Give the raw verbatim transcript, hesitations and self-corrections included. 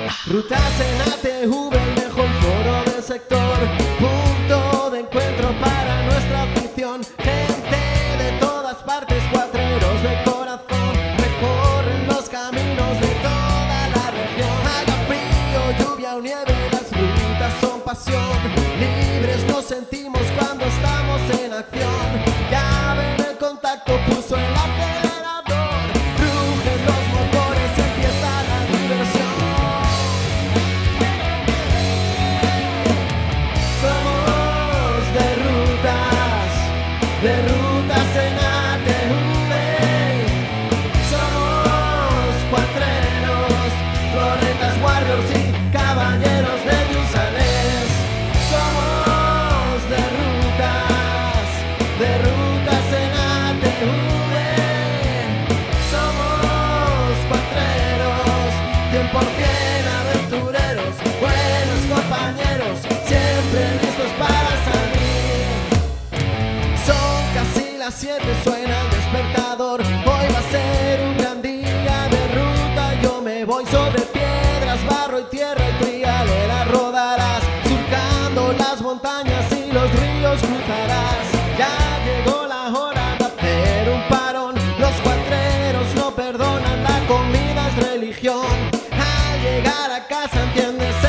Rutas en A T V, el mejor foro del sector, punto de encuentro para nuestra afición. Gente de todas partes, cuatreros de corazón, recorren los caminos de toda la región. Haga frío, lluvia o nieve, las rutas son pasión. Libres nos sentimos cuando estamos en acción. Ya ven el contacto, puso el acelerador, rugen los motores, empieza la diversión. Somos de rutas, de rutas en A T V. Somos cuatreros, floretas, warriors y caballeros de Yusanés. Somos de rutas, de rutas en A T V. Somos cuatreros, cien por cien aventureros, buenos compañeros, siempre listos para salir. Son casi las siete, suena el despertador. Hoy va a ser un gran día de ruta. Yo me voy sobre piedras, barro y tierra, y trialera rodarás, surcando las montañas y los ríos cruzarás. Ya llegó la hora de hacer un parón. Los cuatreros no perdonan, la comida es religión. Al llegar a casa entiendes